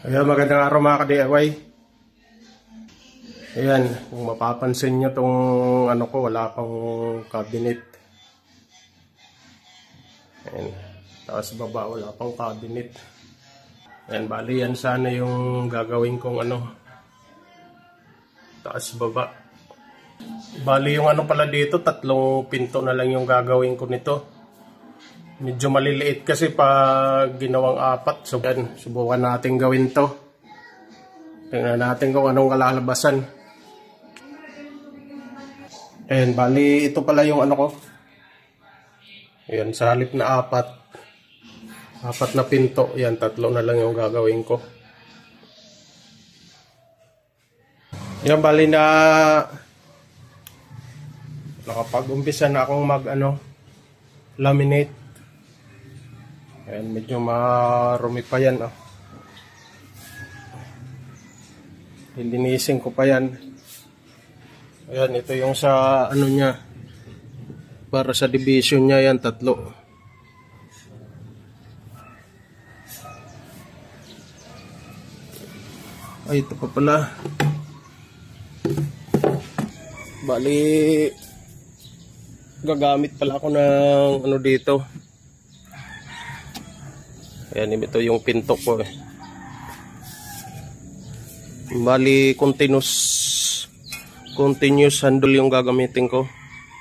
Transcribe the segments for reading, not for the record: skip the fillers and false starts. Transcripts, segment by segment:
Ayan, magandang araw mga ka-DIY. Ayan, kung mapapansin nyo tong ano ko, wala pang cabinet. Ayan, taas baba, wala pang cabinet. Ayan, bali yan sana yung gagawin kong ano, taas baba. Bali yung ano pala dito, 3 pinto na lang yung gagawin ko nito. Medyo maliliit kasi pag ginawang 4. So yan, subukan natin gawin to. Tingnan natin kung anong kalalabasan. Ayan, bali ito pala yung ano ko. Ayan, sa halip na 4 na pinto. Ayan, 3 na lang yung gagawin ko. Ayan, bali na nakapag-umpisa na akong laminate. Ayan, medyo marumi pa yan. Linisin ko pa yan. Ayan, ito yung sa ano niya. Para sa division niya yan, 3. Ay, ito pa pala. Bali, gagamit pala ako ng ano dito. Ayan, ito yung pinto ko. Bali, continuous handle yung gagamitin ko.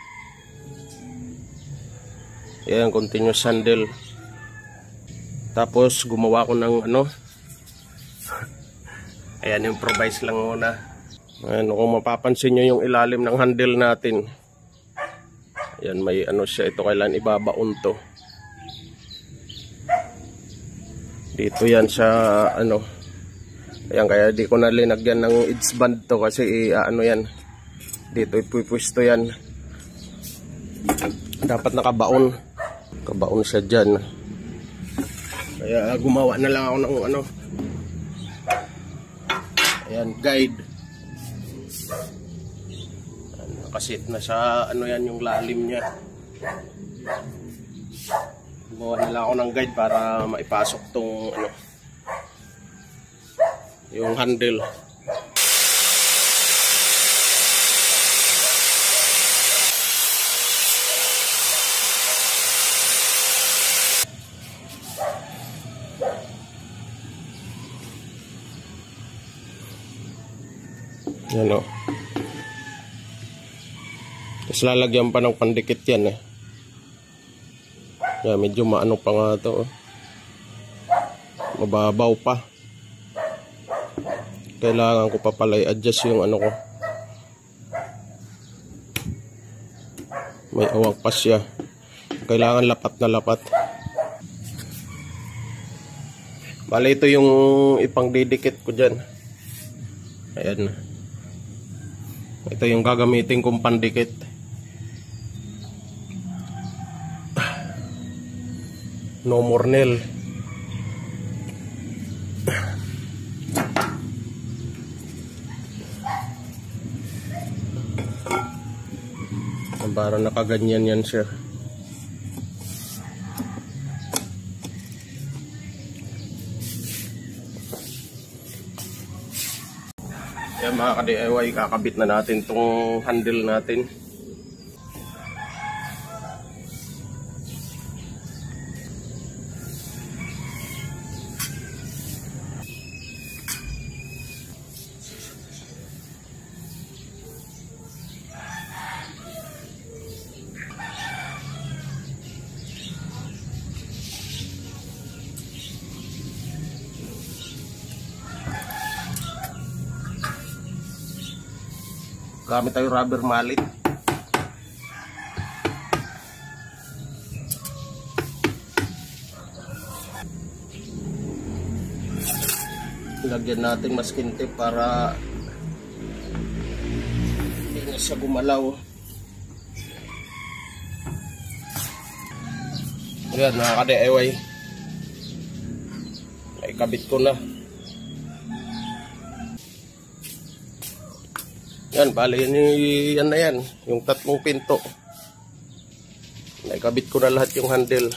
Ayan, continuous handle. Tapos, gumawa ko ng ano. Ayan, improvise lang muna. Ayan, kung mapapansin nyo yung ilalim ng handle natin. Ayan, may ano siya. Ito kailan ibabaon to. Dito yan sa ano. Ayan, kaya di ko na linagyan ng edge band to kasi ano yan. Dito ipupwesto yan. Dapat nakabaon. Kabaon siya dyan. Kaya gumawa na lang ako ng ano. Ayan, guide. Ayan, nakasit na sa ano yan yung lalim niya. Gumawa na lang ako ng guide para maipasok tong ano, yung handle. Yan o. Tapos lalagyan pa ng pandikit yan eh. Yan, medyo maano pa nga ito. Mababaw pa. Kailangan ko pa pala i-adjust yung ano ko. May awag pa siya. Kailangan lapat na lapat. Bale, ito yung ipangdidikit ko dyan. Ayan. Ito yung gagamitin kong pandikit. No more nail. Para nakaganyan yan siya. Yan mga ka-DIY, kakabit na natin tong handle natin. Gamit tayo rubber mallet. Lagyan natin masking tape para hindi na siya gumalaw. Ayan mga ka-DIY, naikabit ko na. Yan, bali yan na yan, yung 3 pinto. Naikabit ko na lahat yung handle.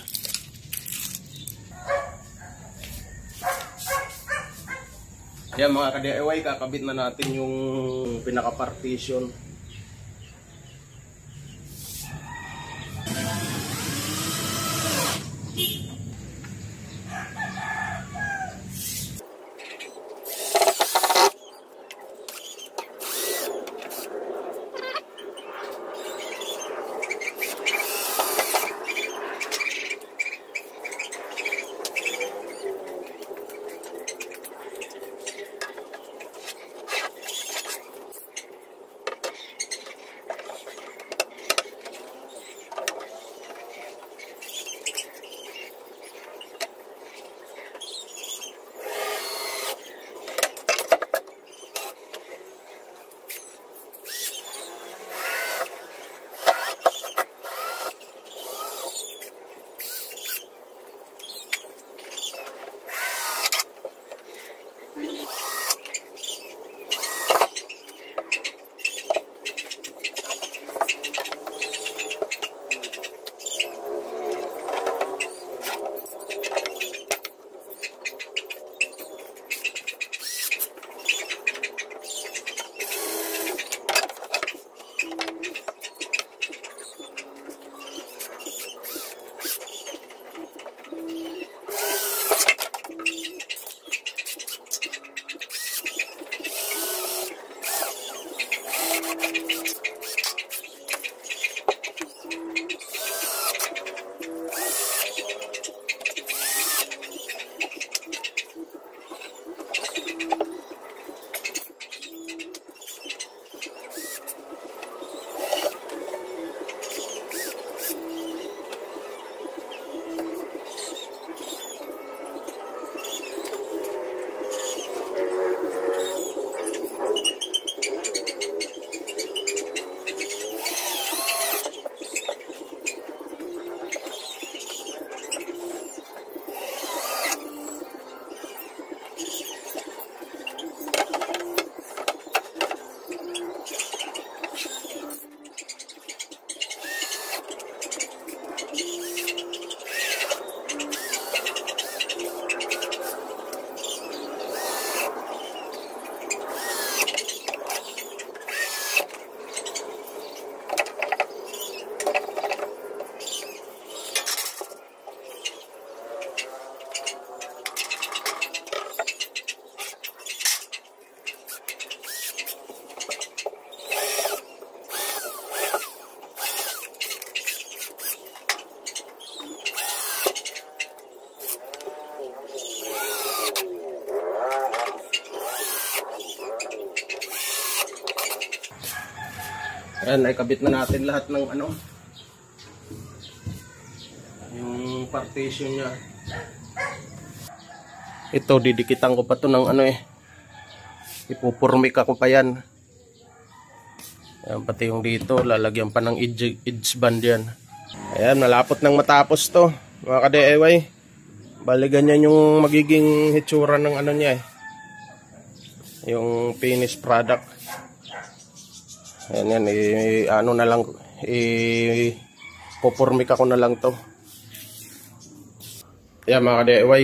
Yan mga ka-DIY, kakabit na natin yung pinaka-partition. Ayan, ay kabit na natin lahat ng yung partition niya. Ito, didikitan ko pa to ng ipupurmik ako pa yan. Ayan, pati yung dito, lalagyan pa ng edge band yan. Ayan, malapot nang matapos to, mga ka-DIY. Bali, ganyan yung magiging hitsura ng niya yung finished product. Ayan, na lang, pupurmik ako na lang to. Ayan mga ka-DIY,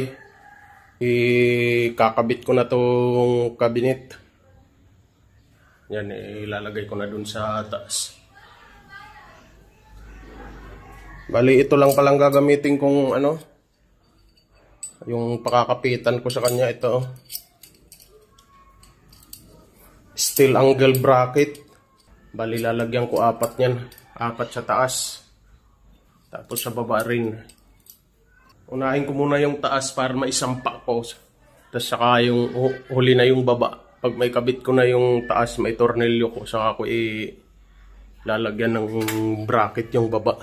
kakabit ko na tong cabinet. Yan, ilalagay ko na dun sa taas. Bali, ito lang palang gagamitin kung yung pakakapitan ko sa kanya, ito. Steel angle bracket. Bali, lalagyan ko 4 yan. 4 sa taas. Tapos sa baba rin. Unahin ko muna yung taas para maisampa ko. Tapos saka yung huli na yung baba. Pag may kabit ko na yung taas, may tornilyo ko. Saka ko lalagyan ng bracket yung baba.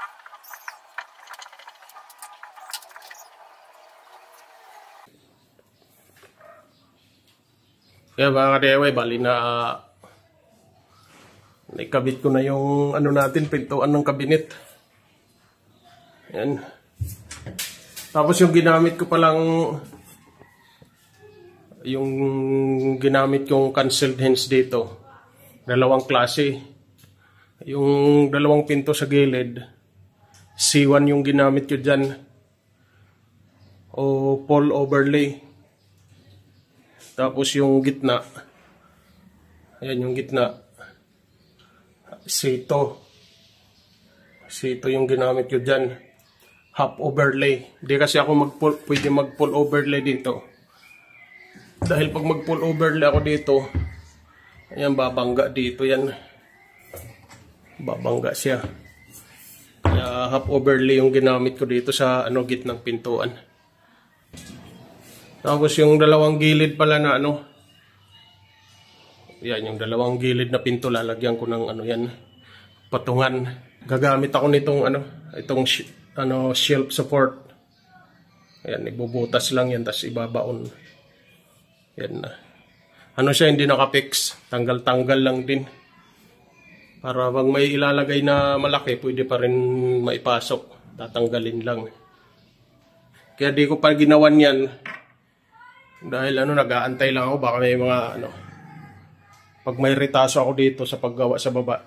Kaya mga ka-DIY, bali na naikabit ko na yung ano natin, pintuan ng kabinet. Ayan. Tapos yung ginamit ko palang cancelled hinge dito. Dalawang klase. Yung dalawang pinto sa gilid, C1 yung ginamit ko dyan. O pole overlay. Tapos yung gitna, ayan yung gitna, sito yung ginamit ko dyan, half overlay. Hindi kasi ako pwede mag-full overlay dito. Dahil pag mag-full overlay ako dito, ayan, babangga dito yan. Babangga siya. Kaya half overlay yung ginamit ko dito sa gitnang pintuan. Tapos yung dalawang gilid pala na yan, yung dalawang gilid na pinto, lalagyan ko ng yan, patungan. Gagamit ako nitong itong shelf support. Ayan, ibubutas lang yan, tapos ibabaon. Yan na. Siya, hindi nakapix. Tanggal-tanggal lang din. Para pag may ilalagay na malaki, pwede pa rin maipasok. Tatanggalin lang. Kaya di ko pa ginawan yan. Dahil nag-aantay lang ako, baka may mga pag may retaso ako dito sa paggawa sa baba.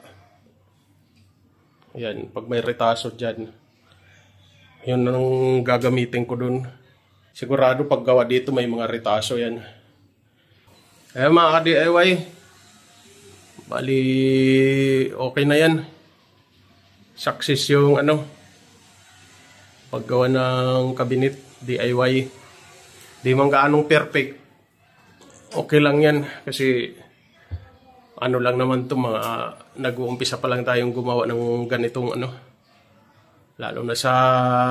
Ayan, pag may retaso dyan, yun ang gagamitin ko dun. Sigurado paggawa dito may mga retaso yan. Ayan mga ka-DIY, bali okay na yan. Success yung paggawa ng cabinet DIY. Di man gaanong perfect. Okay lang yan kasi lang naman to, mga nag-uumpisa pa lang tayong gumawa ng ganitong lalo na sa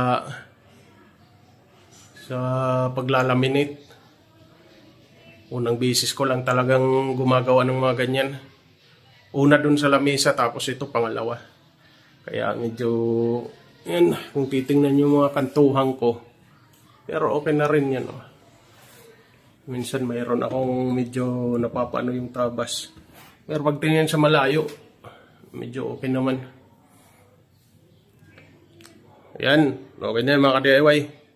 paglalaminate. Unang bisis ko lang talagang gumagawa ng mga ganyan. Una dun sa lamesa, tapos ito pangalawa. Kaya medyo yan, kung titingnan yung mga kantuhan ko, pero okay na rin yan. Minsan mayroon akong medyo napapano yung tabas. Pero pag tingnan sa malayo, medyo okay naman. Yan, okay na mga ka-DIY.